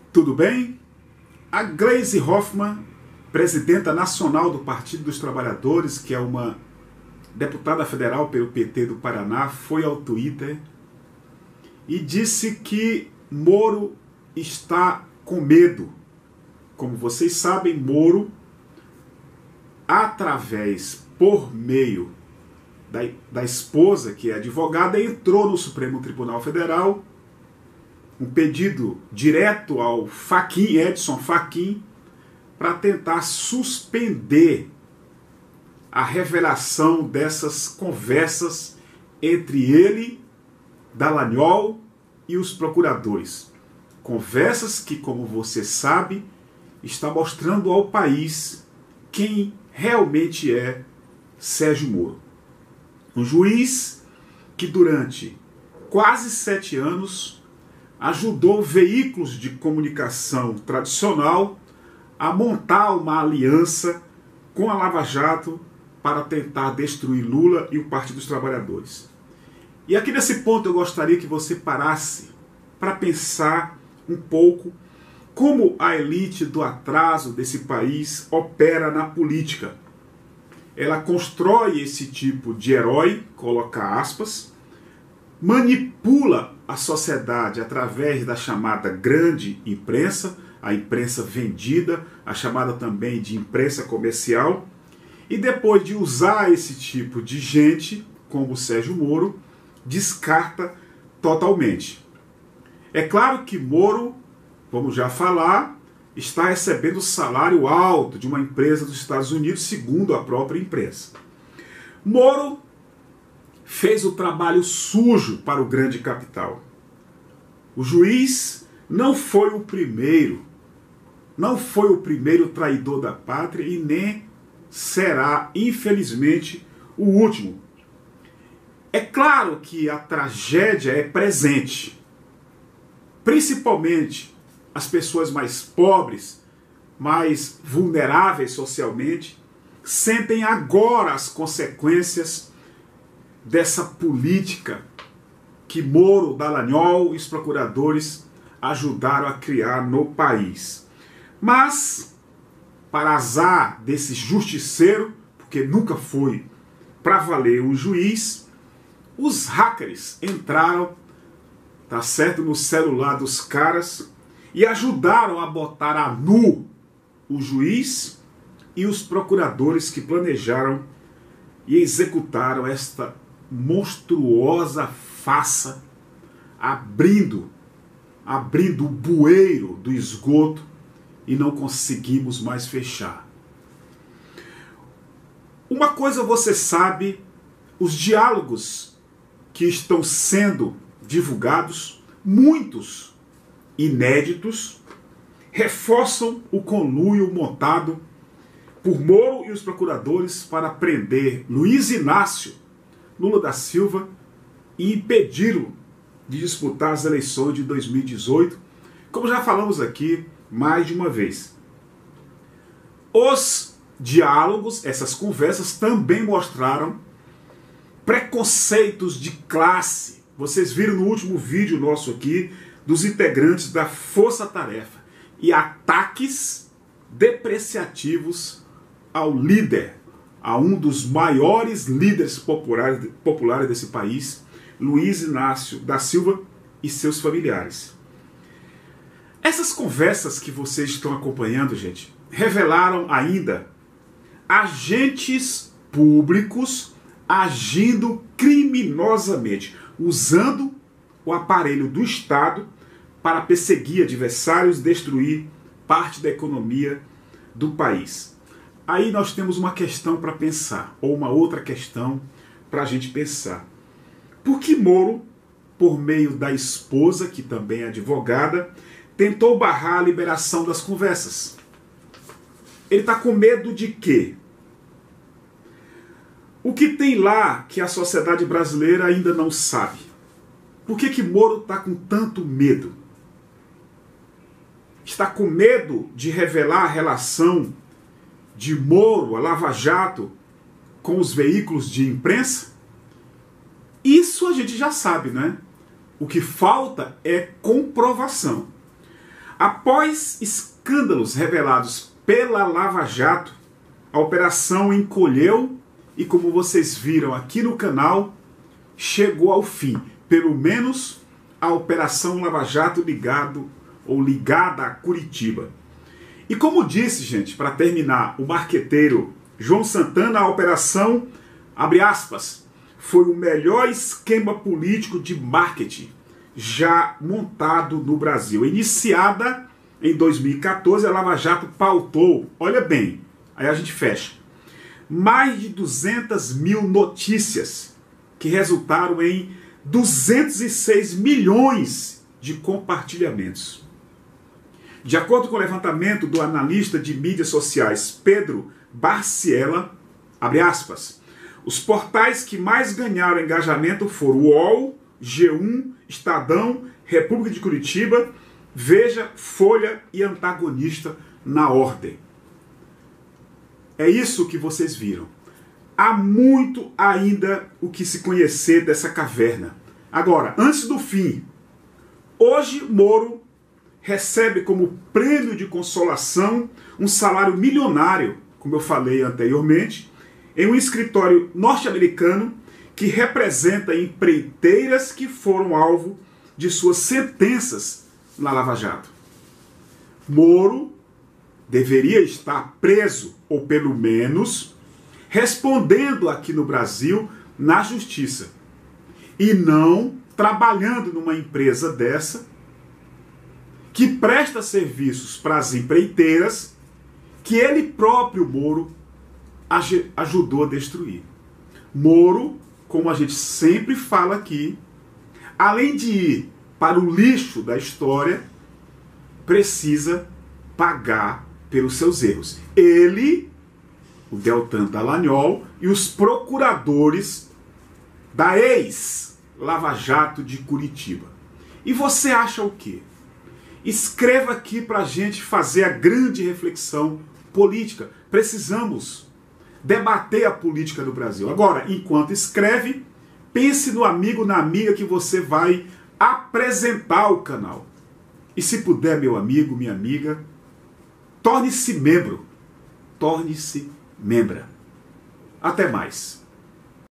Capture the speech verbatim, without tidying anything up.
Tudo bem? A Gleisi Hoffmann, presidenta nacional do Partido dos Trabalhadores, que é uma deputada federal pelo P T do Paraná, foi ao Twitter e disse que Moro está com medo. Como vocês sabem, Moro, através, por meio da, da esposa, que é advogada, entrou no Supremo Tribunal Federal um pedido direto ao Fachin, Edson Fachin, para tentar suspender a revelação dessas conversas entre ele, Dallagnol e os procuradores. Conversas que, como você sabe, está mostrando ao país quem realmente é Sérgio Moro. Um juiz que durante quase sete anos ajudou veículos de comunicação tradicional a montar uma aliança com a Lava Jato para tentar destruir Lula e o Partido dos Trabalhadores. E aqui nesse ponto eu gostaria que você parasse para pensar um pouco como a elite do atraso desse país opera na política. Ela constrói esse tipo de herói, coloca aspas, manipula a sociedade através da chamada grande imprensa, a imprensa vendida, a chamada também de imprensa comercial, e depois de usar esse tipo de gente, como o Sérgio Moro, descarta totalmente. É claro que Moro, vamos já falar, está recebendo salário alto de uma empresa dos Estados Unidos, segundo a própria imprensa. Moro fez o trabalho sujo para o grande capital. O juiz não foi o primeiro, não foi o primeiro traidor da pátria e nem será, infelizmente, o último. É claro que a tragédia é presente, principalmente as pessoas mais pobres, mais vulneráveis socialmente, sentem agora as consequências dessa política que Moro, Dallagnol e os procuradores ajudaram a criar no país. Mas, para azar desse justiceiro, porque nunca foi para valer um juiz, os hackers entraram, tá certo, no celular dos caras e ajudaram a botar a nu o juiz e os procuradores que planejaram e executaram esta monstruosa farsa, abrindo, abrindo o bueiro do esgoto e não conseguimos mais fechar. Uma coisa você sabe, os diálogos que estão sendo divulgados, muitos inéditos, reforçam o conluio montado por Moro e os procuradores para prender Luiz Inácio Lula da Silva e impedi-lo de disputar as eleições de dois mil e dezoito, como já falamos aqui mais de uma vez. Os diálogos, essas conversas, também mostraram preconceitos de classe. Vocês viram no último vídeo nosso aqui dos integrantes da Força Tarefa e ataques depreciativos ao líder, a um dos maiores líderes populares, populares desse país, Luiz Inácio da Silva e seus familiares. Essas conversas que vocês estão acompanhando, gente, revelaram ainda agentes públicos agindo criminosamente, usando o aparelho do Estado para perseguir adversários, destruir parte da economia do país. Aí nós temos uma questão para pensar, ou uma outra questão para a gente pensar. Por que Moro, por meio da esposa, que também é advogada, tentou barrar a liberação das conversas? Ele está com medo de quê? O que tem lá que a sociedade brasileira ainda não sabe? Por que que Moro está com tanto medo? Está com medo de revelar a relação de Moro, a Lava Jato, com os veículos de imprensa? Isso a gente já sabe, né? O que falta é comprovação. Após escândalos revelados pela Lava Jato, a operação encolheu e, como vocês viram aqui no canal, chegou ao fim. Pelo menos a Operação Lava Jato ligado ou ligada a Curitiba. E como disse, gente, para terminar, o marqueteiro João Santana, a operação, abre aspas, foi o melhor esquema político de marketing já montado no Brasil. Iniciada em dois mil e quatorze, a Lava Jato pautou, olha bem, aí a gente fecha, mais de duzentas mil notícias que resultaram em duzentos e seis milhões de compartilhamentos. De acordo com o levantamento do analista de mídias sociais Pedro Barciela, abre aspas, os portais que mais ganharam engajamento foram o U O L, G um, Estadão, República de Curitiba, Veja, Folha e Antagonista na ordem. É isso que vocês viram. Há muito ainda o que se conhecer dessa caverna. Agora, antes do fim, hoje Moro recebe como prêmio de consolação um salário milionário, como eu falei anteriormente, em um escritório norte-americano que representa empreiteiras que foram alvo de suas sentenças na Lava Jato. Moro deveria estar preso, ou pelo menos respondendo aqui no Brasil na justiça, e não trabalhando numa empresa dessa que presta serviços para as empreiteiras que ele próprio, Moro, ajudou a destruir. Moro, como a gente sempre fala aqui, além de ir para o lixo da história, precisa pagar pelos seus erros. Ele, o Deltan Dallagnol e os procuradores da ex-Lava Jato de Curitiba. E você acha o quê? Escreva aqui para a gente fazer a grande reflexão política. Precisamos debater a política do Brasil. Agora, enquanto escreve, pense no amigo, na amiga que você vai apresentar ao canal. E se puder, meu amigo, minha amiga, torne-se membro. Torne-se membra. Até mais.